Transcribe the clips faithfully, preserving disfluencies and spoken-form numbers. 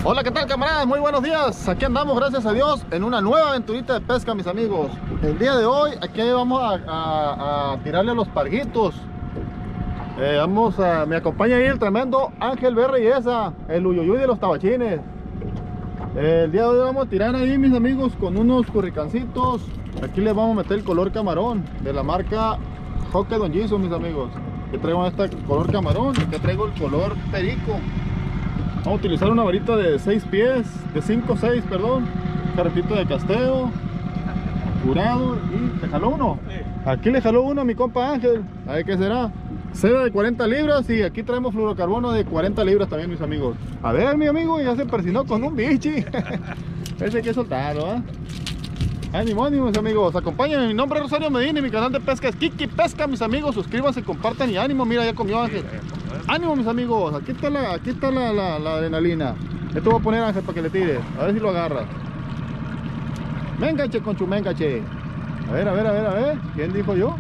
Hola, ¿qué tal, camaradas? Muy buenos días. Aquí andamos, gracias a Dios, en una nueva aventurita de pesca, mis amigos. El día de hoy, aquí vamos a, a, a tirarle a los parguitos. Eh, vamos a... Me acompaña ahí el tremendo Ángel B. Reyesa, el uyuyuy de los tabachines. Eh, el día de hoy vamos a tirar ahí, mis amigos, con unos curricancitos. Aquí les vamos a meter el color camarón de la marca Hoque Don Jesus, mis amigos. Aquí traigo este color camarón y aquí traigo el color perico. Vamos a utilizar una varita de seis pies, de cinco seis, perdón, carretito de casteo, curado. Y ¿te jaló uno? Sí. Aquí le jaló uno a mi compa Ángel. A ver qué será. Seda de cuarenta libras y aquí traemos fluorocarbono de cuarenta libras también, mis amigos. A ver, mi amigo, ya se persinó con un bichi. Ese hay que soltarlo, ¿eh? Ánimo, ánimo, mis amigos. Acompáñenme, mi nombre es Rosario Medina y mi canal de pesca es Kiki Pesca, mis amigos. Suscríbanse, compartan y ánimo. Mira, ya comió Ángel. Ánimo, mis amigos. Aquí está la, aquí está la, la, la adrenalina. Esto voy a poner, Ángel, para que le tire. A ver si lo agarra. Mengache, conchu, mengache. A ver, a ver, a ver, a ver. ¿Quién dijo yo?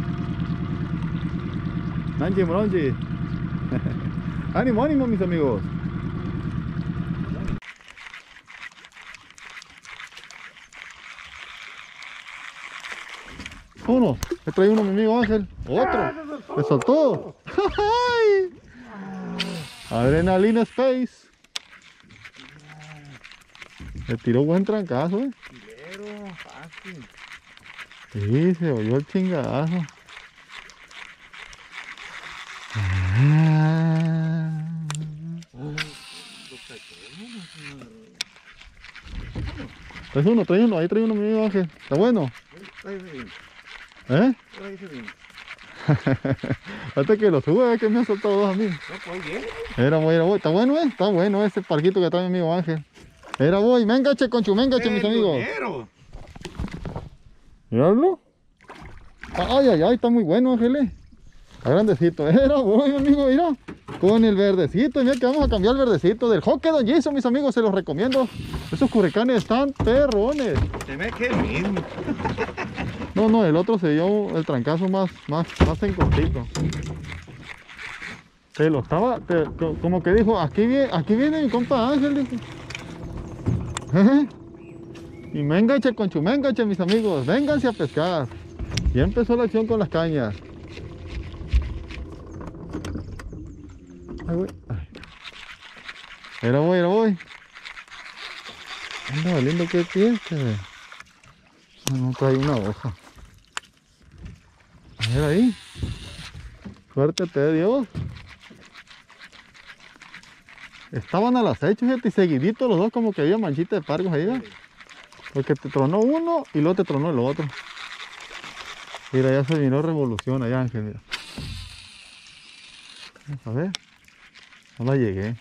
Nanchi, Moronchi. Ánimo, ánimo, mis amigos. Uno, me trae uno mi amigo Ángel. Otro, me soltó. Adrenalina Space. Le tiró buen trancazo, eh. Fácil. Sí, se oyó el chingadazo. Ah. Trae uno, trae uno, ahí trae uno mi amigo Ángel. Está bueno. ¿Eh? Hasta que lo sube, que me ha soltado dos a mí. Era voy, era voy. Está bueno, eh. Está bueno ese parquito que trae mi amigo Ángel. Era voy, mengache, conchu, mengache, mis amigos. Míralo. Ay, ay, ay, está muy bueno, Ángel. Está grandecito. Era voy, amigo, mira. Con el verdecito. Mira que vamos a cambiar el verdecito del Hoque Don Jesus, mis amigos. Se los recomiendo. Esos curricanes están perrones. Se ve que es el mismo. No, no, el otro se dio el trancazo más, más, más en cortito. Se lo estaba, te, como que dijo, aquí viene, aquí viene mi compa Ángel, dijo. Y mengache, conchu, mengache, mis amigos, vénganse a pescar. Ya empezó la acción con las cañas. Ay, voy. Ay. Era voy, era voy. Anda valiendo que piense. No trae una hoja. A ver ahí. Suerte de Dios. Estaban al acecho, fíjate, y seguiditos los dos, como que había manchita de pargos ahí, ¿verdad? Porque te tronó uno y luego te tronó el otro. Mira, ya se vino revolución allá, Ángel, mira. A ver. No la llegué.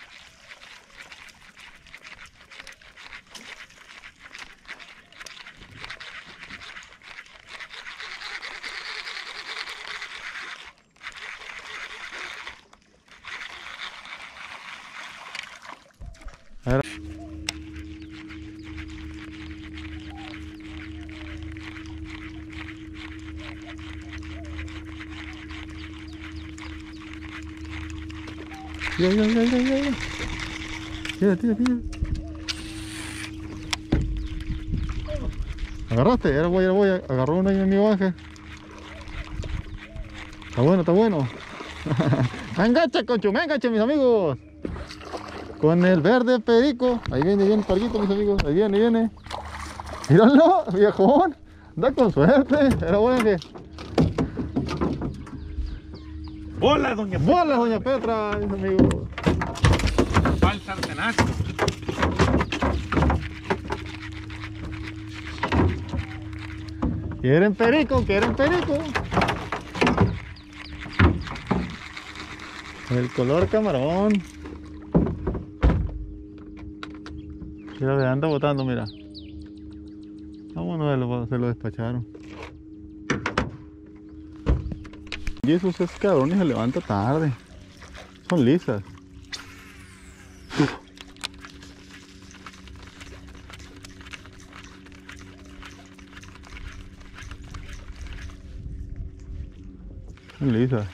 A ver. Tira, tira, tira, tira, tira. Tira, tira, tira. ¿Agarraste? Era voy, era voy. Agarró uno ahí mi amigo Ángel. Está bueno, está bueno. Engancha, conchu, engancha, mis amigos. Con el verde perico. Ahí viene, viene el parguito, mis amigos. Ahí viene, ahí viene. Míralo, viejón. Anda con suerte. Era bueno que. ¡Bola, doña Petra! ¡Bola, doña Petra, mis amigos! ¡Pal sartenazo! ¿Quieren perico? ¿Quieren perico? El color camarón. Mira, le anda botando, mira. Vámonos, se lo, se lo despacharon. Y esos es cabrón y se levanta tarde. Son lisas. Uf. Son lisas.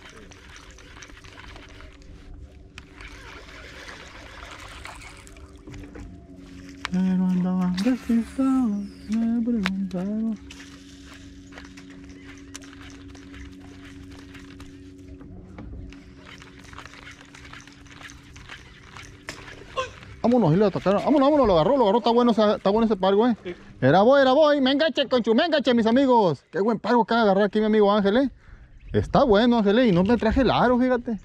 despistado, me preguntaron. Vámonos, y lo atacaron. Vámonos, vámonos, lo agarró, lo agarró. Está bueno, está bueno ese pargo, eh. Era voy, era voy. Me enganche, conchu, me enganche, mis amigos. Qué buen pargo acaba de agarrar aquí mi amigo Ángel, eh. Está bueno, Ángel, eh. Y no me traje el aro, fíjate.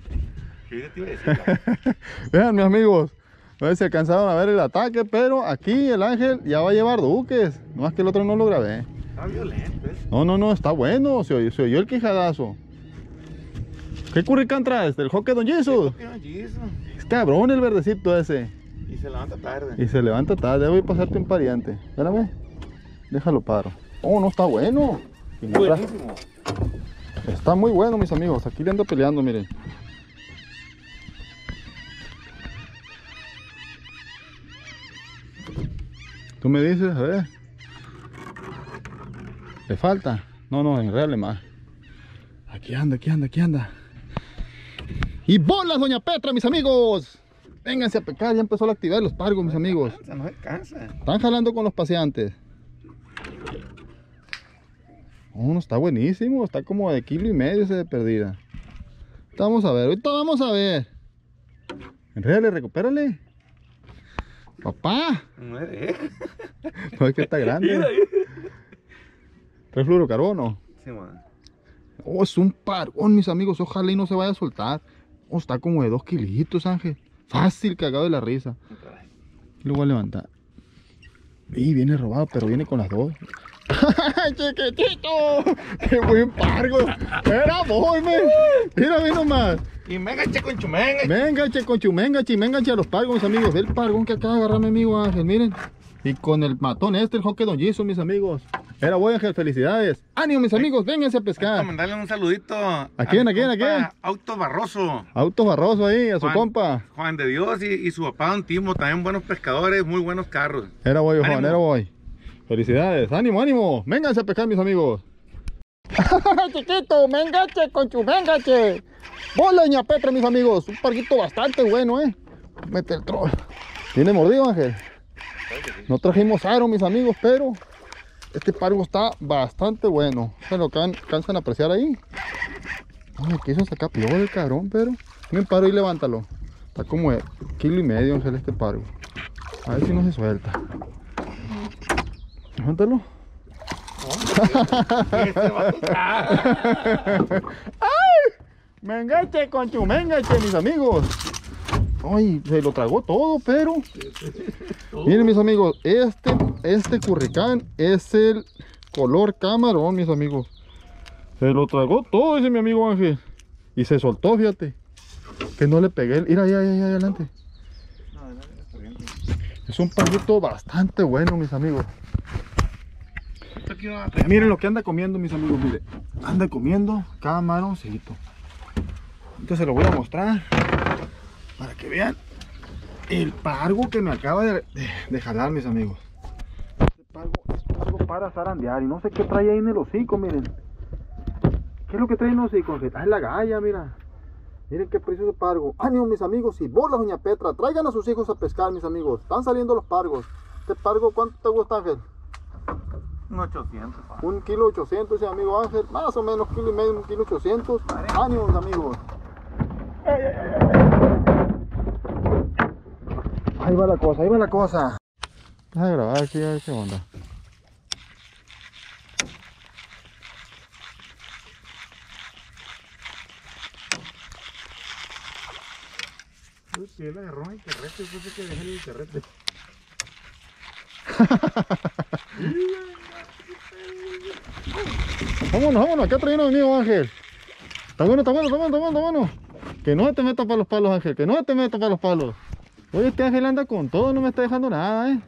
Vean, mis amigos. A ver si alcanzaron a ver el ataque, pero aquí el Ángel ya va a llevar duques. No más que el otro no lo grabé. Está violento, eh. No, no, no, está bueno. Se oyó, se oyó el quijadazo. ¿Qué curricán traes? ¿Del Hockey Don Jesus? Es cabrón el verdecito ese. Y se levanta tarde. Y se levanta tarde, voy a pasarte un pariente. Espérame. Déjalo paro. Oh, no, está bueno. Buenísimo. Está muy bueno, mis amigos. Aquí le ando peleando, miren. Tú me dices, a ver. ¿Le falta? No, no, enredale más. Aquí anda, aquí anda, aquí anda. Y bolas, doña Petra, mis amigos. Vénganse a pescar, ya empezó la actividad de los pargos, mis amigos. No se cansa, no se cansa. Están jalando con los paseantes. Oh, no, está buenísimo, está como de kilo y medio ese de perdida. Vamos a ver, ahorita vamos a ver. Enrédale, recupérale. Papá. No es. No, es que está grande. ¿Trae fluorocarbono? Sí, man. Oh, es un pargón, mis amigos, ojalá y no se vaya a soltar. Oh, está como de dos kilitos, Ángel. Fácil, cagado de la risa. Lo voy a levantar. Y viene robado, pero viene con las dos. ¡Chiquitito! ¡Qué buen pargo! ¡Era voy, men! Mira, mira nomás. Y mengache con chumenga. Mengache con chumengache, mengache a los pargos, mis amigos. Ve el pargón que acaba de agarrar mi amigo Ángel, miren. Y con el matón este, el Hockey Don Jesus, mis amigos. Era voy, Ángel, felicidades. ¡Ánimo, mis amigos! Vénganse a pescar. Vamos a mandarle un saludito. ¿A quién, a quién, a quién? Auto Barroso. Auto Barroso ahí, a su Juan, compa. Juan de Dios y, y su papá Don Timo, también buenos pescadores, muy buenos carros. Era voy, Juan, Ánimo. era voy. Felicidades, ánimo, ánimo. Vénganse a pescar, mis amigos. Chiquito, mengache con chu mengache. Bola, doña Petra, mis amigos. Un parguito bastante bueno, eh. Mete el troll. ¿Tiene mordido, Ángel? No trajimos aro, mis amigos, pero este pargo está bastante bueno. Se lo can, cansan a apreciar ahí. Ay, quiso sacar piola el cabrón, pero ven, paro y levántalo. Está como de kilo y medio, Ángel, este pargo. A ver si no se suelta. Levántalo. ¡Ay! Mengache con chu mengache, mis amigos. Ay, se lo tragó todo, pero miren, mis amigos, este este curricán es el color camarón, mis amigos. Se lo tragó todo, dice mi amigo Ángel. Y se soltó, fíjate. Que no le pegué el... Mira, ahí, ahí, ahí, adelante. Es un parguito bastante bueno, mis amigos. Miren lo que anda comiendo, mis amigos, miren. Anda comiendo camaroncito. Entonces se lo voy a mostrar para que vean el pargo que me acaba de, de, de jalar, mis amigos. Este pargo es pargo para zarandear y no sé qué trae ahí en el hocico, miren. ¿Qué es lo que trae en el hocico? Ah, es la galla, mira. Miren qué precioso pargo. Ánimo, mis amigos, y bolas, doña Petra. Traigan a sus hijos a pescar, mis amigos. Están saliendo los pargos. Este pargo, ¿cuánto te gusta, Ángel? Un ochocientos. Pa. Un kilo ochocientos, ese amigo Ángel. Más o menos kilo y medio, un kilo ochocientos. Ánimo, mis amigos. Ahí va la cosa, ahí va la cosa. Deja de grabar aquí, a ver qué onda. Uy, si él agarró el carrete, yo sé que dejé el carrete. Vámonos, vámonos, acá trae uno amigo Ángel. Está bueno, está bueno, está bueno, está bueno, está bueno. Que no te metas para los palos, Ángel, que no te metas para los palos. Oye, este Ángel anda con todo, no me está dejando nada, eh.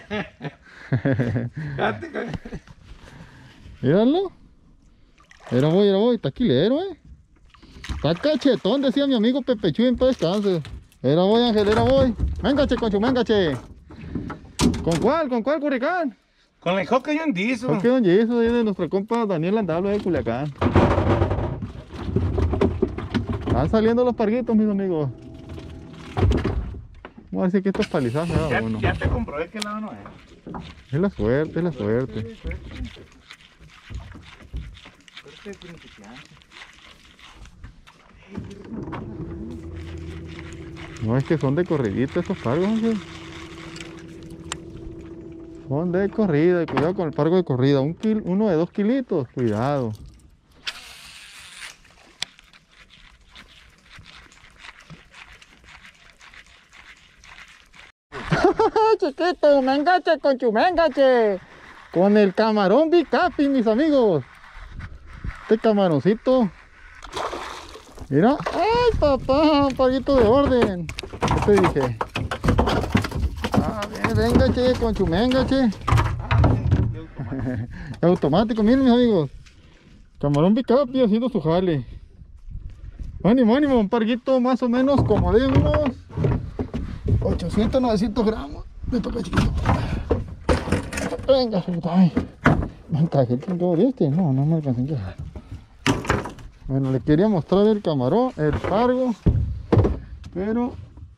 Míralo. Era voy, era voy, está quilero, eh. Está cachetón, decía mi amigo Pepe Chuy, en paz descanse. Era voy, Ángel, era voy. Méngache, conchu, méngache. ¿Con cuál? ¿Con cuál, curricán? Con el Hockey Don Jesus. Hockey Don Jesus, de nuestra compa Daniel Andalo de Culiacán. Están saliendo los parguitos, mis amigos. Vamos a decir que esto es palizaje, Ya, ¿verdad? Bueno, ya te comprobé que lado no es. es la suerte, es la suerte. Suerte, suerte de principiante. No, es que son de corridito estos pargos, Ángel. Son de corrida, y cuidado con el pargo de corrida. Un kil, uno de dos kilitos, cuidado. Chiquito, mengache con chumengache. Con el camarón bicapi, mis amigos. Este camaroncito. Mira. ¡Ay, papá! Un parguito de orden. ¿Qué te dije? Ah, bien, venga, che, con chumenga, che. Automático, miren, mis amigos. Camarón bicapi haciendo su jale. Ánimo, ánimo, un parguito más o menos como de unos ochocientos, novecientos gramos. Me toca, chiquito. Venga, ay. Me encajé el cinco de este. No, no me alcancé a encajar. Bueno, le quería mostrar el camarón, el pargo, pero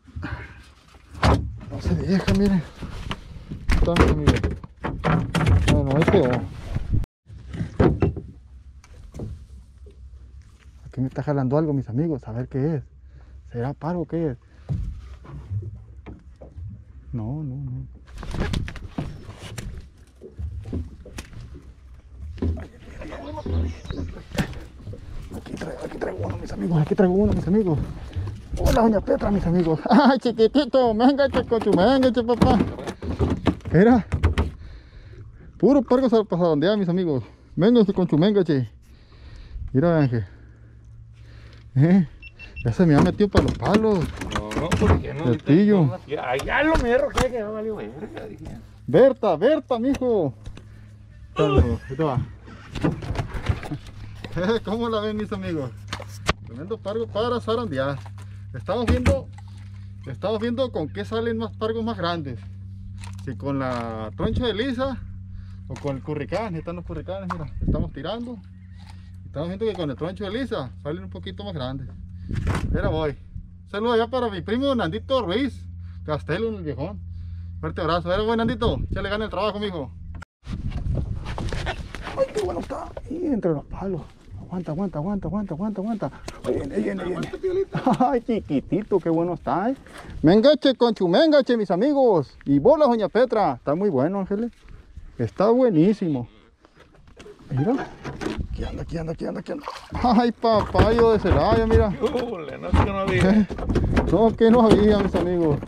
no se deja, miren. Está, mis amigos. Bueno, ahí quedó. Aquí me está jalando algo, mis amigos. A ver qué es. ¿Será pargo? ¿Qué es? No, no, no. Aquí traigo, aquí traigo uno, mis amigos. Aquí traigo uno, mis amigos. Hola, doña Petra, mis amigos. Ay, chiquitito, mengache, cochu, mengache, papá. Mira. Puro pargo pasadondeado, mis amigos. Mengache, con chumengache. Mira, Ángel. ¿Eh? Ya se me ha metido para los palos. No, porque no. El pillo. No, allá lo me que que no valió verga, dije. Berta, Berta, mijo. Ahí te va. ¿Cómo la ven, mis amigos? Tremendo pargo para zarandear. Estamos viendo, estamos viendo con qué salen más pargos más grandes. Si con la troncha de lisa o con el curricán. Están los curricanes, mira, estamos tirando. Estamos viendo que con el troncho de lisa salen un poquito más grandes. Mira, voy. Saludos allá para mi primo Nandito Ruiz Castelo, en el Viejón. Fuerte abrazo. Era buen Nandito, ya le gana el trabajo, mijo. Ay, qué bueno está. Y entre los palos. Aguanta, aguanta, aguanta, aguanta, aguanta, aguanta. Ahí viene, ahí viene, ahí viene. Ay, chiquitito, qué bueno está, ¿eh? Mengache con chumengache, mis amigos. Y bolas, doña Petra. Está muy bueno, Ángeles. Está buenísimo. Mira. Aquí anda, aquí anda, aquí anda, aquí anda. Ay, papayo de Celaya, mira. Ule, no es que no había. No, que no había, mis amigos.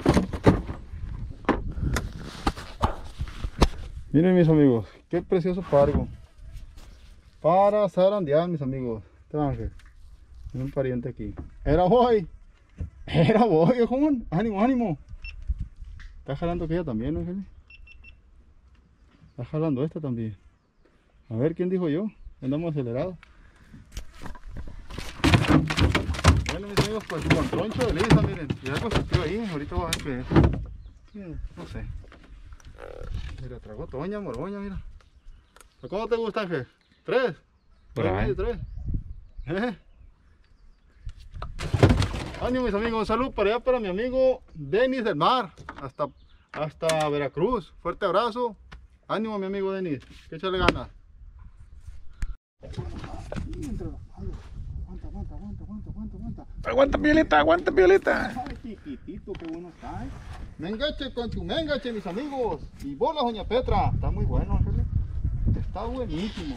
Miren, mis amigos, qué precioso pargo. Para zarandear, mis amigos. Este Ángel. Tiene un pariente aquí. Era hoy. Era hoy, Juan. Ánimo, ánimo. Está jalando aquella también, Ángel. Está jalando esta también. A ver, ¿quién dijo yo? Andamos acelerados. Bueno, mis amigos, pues con troncho de lisa, miren. Y algo se quedó ahí. Ahorita voy a ver qué es. Sí, no sé. Mira, tragó toña, morboña, mira. ¿Cómo te gusta, Ángel? ¿Tres? Por ahí. ¿Tres? ¿Eh? Ánimo, mis amigos. Un saludo para allá para mi amigo Denis del Mar. Hasta, hasta Veracruz. Fuerte abrazo. Ánimo, mi amigo Denis. Que échale ganas. Entre los palos. Aguanta, aguanta, aguanta, aguanta, aguanta, aguanta. Aguanta, Piolita, aguanta, Piolita. Ay, chiquitito, qué bueno está, ¿eh? Mengache con chumengache, mis amigos. Y bolas, doña Petra. Está muy bueno, Ángeles. Está buenísimo.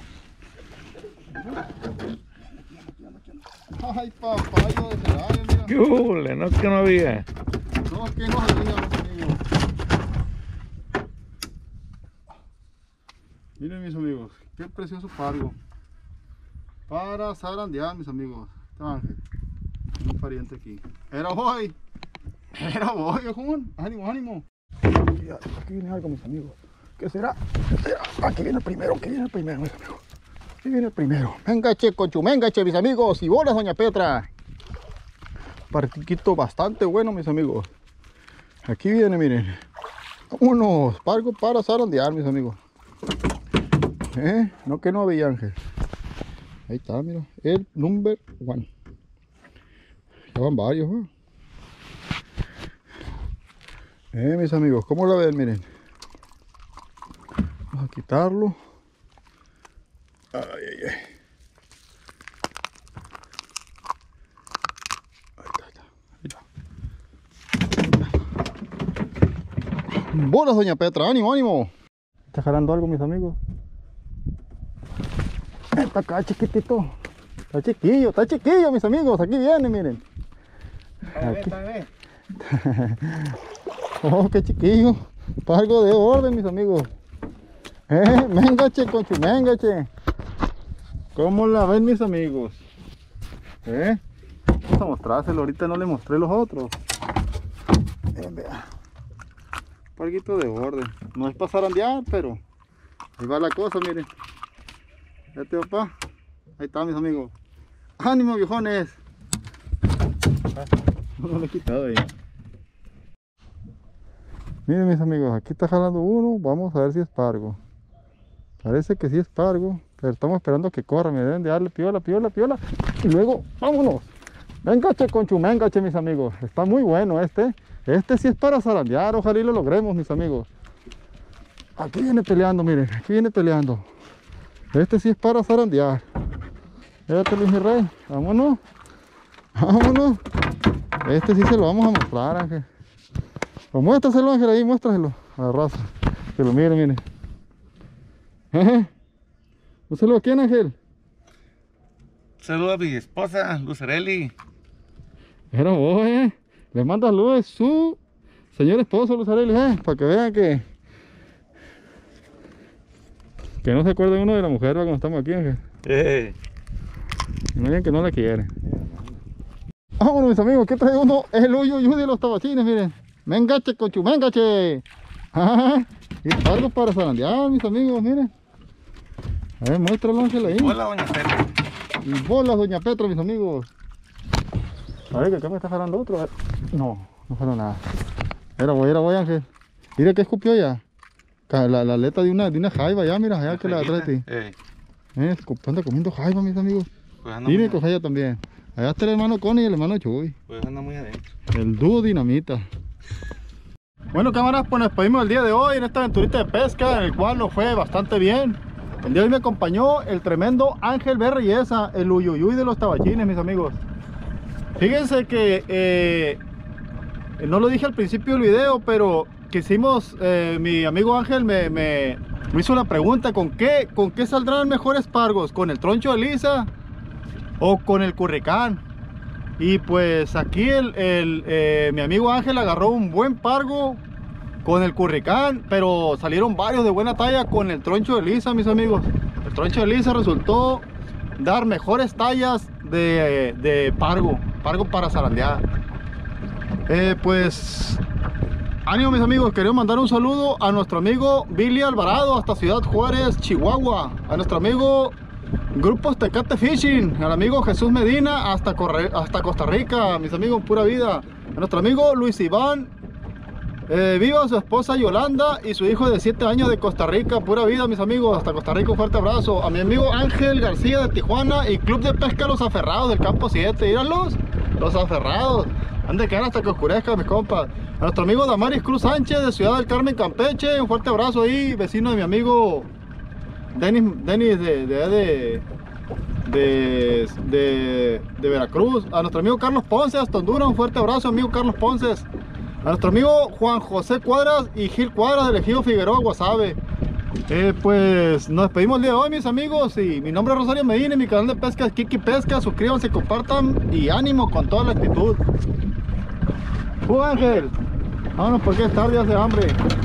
Ay, papayo de Celaya, mira. Ule, no es que no había. No, que no había, mis amigos. Miren, mis amigos, qué precioso pargo. Para zarandear, mis amigos. Este Ángel. Un pariente aquí. Era hoy. Era hoy, Juan. Ánimo, ánimo. Aquí, aquí viene algo, mis amigos. ¿Qué será? ¿Qué será? Aquí viene el primero, aquí viene el primero, mis amigos. Aquí viene el primero. Mengache, cochu, mengache, mis amigos. Y bolas, doña Petra. Partiquito bastante bueno, mis amigos. Aquí viene, miren. Unos pargos para zarandear, mis amigos. ¿Eh? No que no había, Ángel. Ahí está, mira. El number one. Ya van varios, ¿eh? Eh, mis amigos, ¿cómo la ven? Miren. Vamos a quitarlo. Ay, ay, ay. Ahí está, ahí está. Ahí está. Bolas, doña Petra, ánimo, ánimo. Está jalando algo, mis amigos. Está acá, chiquitito. Está chiquillo, está chiquillo, mis amigos. Aquí viene, miren. Aquí. Oh, qué chiquillo. Pargo de orden, mis amigos. Eh, mengache, conchu, mengache. ¿Cómo la ven, mis amigos? Eh, vamos a mostrárselo. Ahorita no le mostré los otros. Miren, vea. Parguito de orden. No es para zarandear, pero ahí va la cosa, miren. Fíjate, papá. Ahí está, mis amigos. ¡Ánimo, viejones! No lo he quitado ahí. Miren, mis amigos, aquí está jalando uno. Vamos a ver si es pargo. Parece que sí es pargo, pero estamos esperando a que corra. Me deben de darle piola, piola, piola. Y luego, vámonos. Mengache, conchu, mengache, mis amigos. Está muy bueno este. Este sí es para zarandear. Ojalá y lo logremos, mis amigos. Aquí viene peleando, miren. Aquí viene peleando. Este sí es para zarandear. Fíjate, Luis mi rey. Vámonos. Vámonos. Este sí se lo vamos a mostrar, Ángel. O muéstraselo, Ángel, ahí, muéstraselo a la raza. Que lo miren, miren. Ajá. Un saludo a quién, Ángel. Saludo a mi esposa, Lucerelli. Era vos, eh. Le manda saludos a su señor esposo, Lucerelli, eh. Para que vean que que no se acuerde uno de la mujer cuando estamos aquí, Ángel. Eh. No digan que no la quiere. Vámonos, mis amigos, que trae uno el hoyo y de los tabachines, miren. Mengache, conchu, mengache. Ajá. Y algo para zarandear, mis amigos, miren. A ver, muéstralo, Ángel, ahí. Hola, doña Petra. Y bolas, doña Petra, mis amigos. A ver, que acá me está jalando otro. A ver. No, no jaló nada. Era voy, era voy, Ángel. Mira que escupió ya. La, la aleta de una, de una jaiba ya, mira, allá que la atrás de ti. Eh. Eh, anda comiendo jaiba, mis amigos. Pues anda Dime muy con ella también. Allá está el hermano Connie y el hermano Chuy. Pues anda muy adentro. El dúo dinamita. Bueno, cámaras, pues nos despedimos el día de hoy en esta aventurita de pesca, en el cual nos fue bastante bien. El día de hoy me acompañó el tremendo Ángel B. Reyesa, el uyuyuy de los tabachines, mis amigos. Fíjense que eh, no lo dije al principio del video, pero quisimos, eh, mi amigo Ángel me, me, me hizo la pregunta: ¿con qué, con qué saldrán mejores pargos? ¿Con el troncho de lisa o con el curricán? Y pues aquí el, el, eh, mi amigo Ángel agarró un buen pargo con el curricán, pero salieron varios de buena talla con el troncho de lisa, mis amigos. El troncho de lisa resultó dar mejores tallas de, de pargo, pargo para zarandear. Eh, pues ánimo, mis amigos. Quería mandar un saludo a nuestro amigo Billy Alvarado hasta Ciudad Juárez, Chihuahua. A nuestro amigo Grupos Tecate Fishing, al amigo Jesús Medina hasta, Corre hasta Costa Rica, mis amigos, pura vida. A nuestro amigo Luis Iván, eh, viva su esposa Yolanda y su hijo de siete años de Costa Rica, pura vida, mis amigos, hasta Costa Rica, un fuerte abrazo. A mi amigo Ángel García de Tijuana y Club de Pesca Los Aferrados del Campo siete, míralos, Los Aferrados, han de quedar hasta que oscurezca, mis compas. A nuestro amigo Damaris Cruz Sánchez de Ciudad del Carmen, Campeche, un fuerte abrazo ahí, vecino de mi amigo Denis, Denis de, de, de, de, de, de Veracruz. A nuestro amigo Carlos Ponce hasta Honduras, un fuerte abrazo, amigo Carlos Ponce. A nuestro amigo Juan José Cuadras y Gil Cuadras del Ejido Figueroa, Guasave. Eh, pues nos despedimos el día de hoy, mis amigos, y mi nombre es Rosario Medina y mi canal de pesca es Kiki Pesca. Suscríbanse, compartan y ánimo con toda la actitud. ¡Uh, Ángel! Vámonos porque es tarde, hace hambre.